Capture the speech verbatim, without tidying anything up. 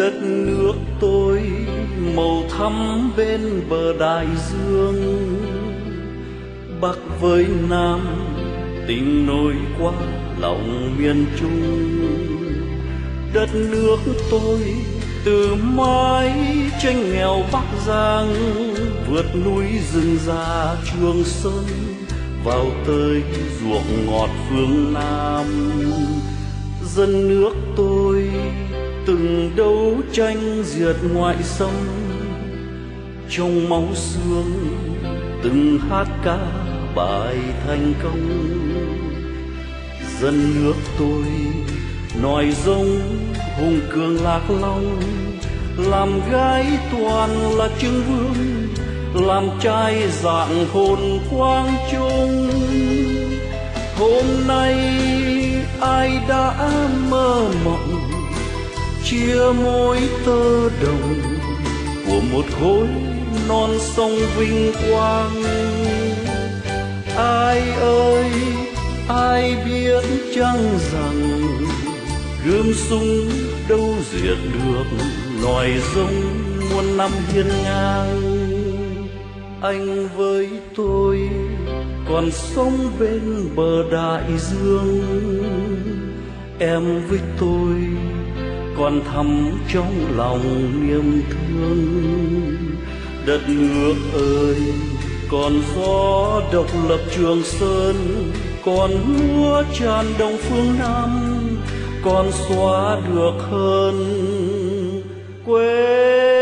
Đất nước tôi màu thắm bên bờ đại dương, Bắc với Nam tình nối qua lòng miền Trung. Đất nước tôi từ mái tranh nghèo Bắc Giang, vượt núi rừng già Trường Sơn vào tới ruộng ngọt phương Nam. Dân nước tôi từng đấu tranh diệt ngoại xâm, trong máu xương từng hát ca bài thành công. Dân nước tôi nòi giống hùng cường Lạc Long, làm gái toàn là Trưng Vương, làm trai dạng hồn Quang Trung. Hôm nay ai đã mơ mộng chia mối tơ đồng của một khối non sông vinh quang? Ai ơi ai biết chăng rằng gươm súng đâu diệt được nòi giống muôn năm hiên ngang. Anh với tôi còn sống bên bờ đại dương, em với tôi còn thầm trong lòng niềm thương. Đất nước ơi còn gió độc lập Trường Sơn, còn lúa tràn đồng phương Nam, còn xóa được hơn quê